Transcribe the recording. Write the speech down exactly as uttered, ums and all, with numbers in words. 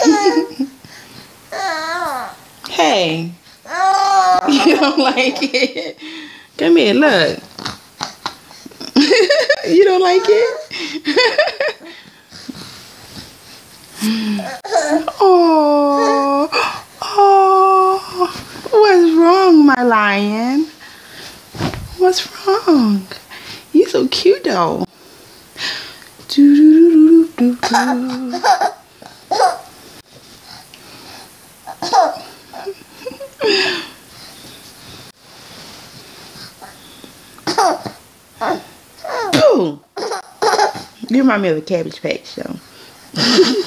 Hey. You don't like it? Come here, look. You don't like it? Oh, oh, what's wrong, my lion? What's wrong? You so cute though. Do do do do do do. You remind me of a Cabbage Patch, though.